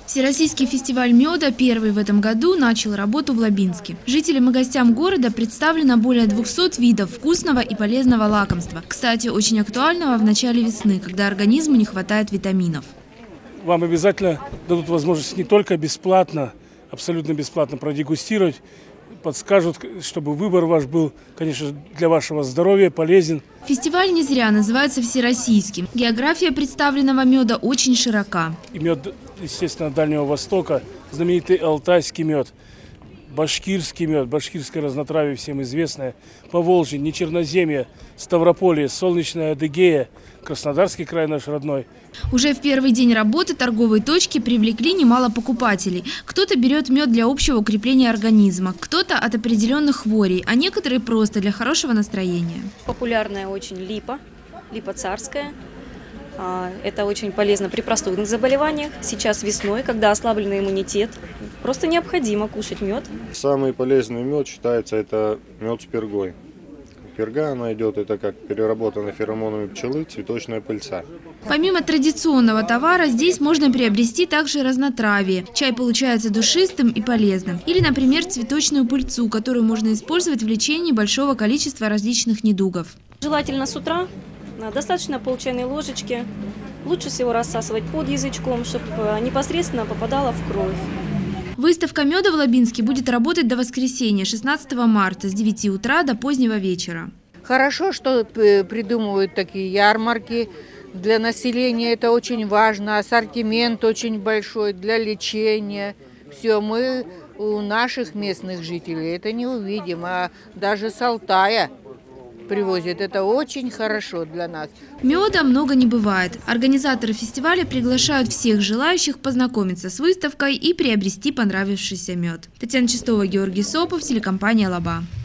Всероссийский фестиваль меда, первый в этом году, начал работу в Лабинске. Жителям и гостям города представлено более 200 видов вкусного и полезного лакомства. Кстати, очень актуального в начале весны, когда организму не хватает витаминов. Вам обязательно дадут возможность не только бесплатно, абсолютно бесплатно продегустировать, подскажут, чтобы выбор ваш был, конечно, для вашего здоровья полезен. Фестиваль не зря называется всероссийским. География представленного меда очень широка. И мед, естественно, Дальнего Востока, знаменитый алтайский мед, башкирский мед, башкирское разнотравие всем известное, Поволжье, Нечерноземье, Ставрополье, Солнечная Адыгея, Краснодарский край наш родной. Уже в первый день работы торговые точки привлекли немало покупателей. Кто-то берет мед для общего укрепления организма, кто-то от определенных хворей, а некоторые просто для хорошего настроения. Популярная очень липа царская. Это очень полезно при простудных заболеваниях. Сейчас весной, когда ослабленный иммунитет, просто необходимо кушать мед. Самый полезный мед считается это мед с пергой. Перга, она идет, это как переработанная феромонами пчелы цветочная пыльца. Помимо традиционного товара, здесь можно приобрести также разнотравие. Чай получается душистым и полезным. Или, например, цветочную пыльцу, которую можно использовать в лечении большого количества различных недугов. Желательно с утра, достаточно пол чайной ложечки. Лучше всего рассасывать под язычком, чтобы непосредственно попадало в кровь. Выставка меда в Лабинске будет работать до воскресенья, 16 марта, с 9 утра до позднего вечера. Хорошо, что придумывают такие ярмарки. Для населения это очень важно. Ассортимент очень большой для лечения. Все, мы у наших местных жителей это не увидим, а даже с Алтая привозят. Это очень хорошо для нас. Меда много не бывает. Организаторы фестиваля приглашают всех желающих познакомиться с выставкой и приобрести понравившийся мед. Татьяна Чистова, Георгий Сопов, телекомпания «Лаба».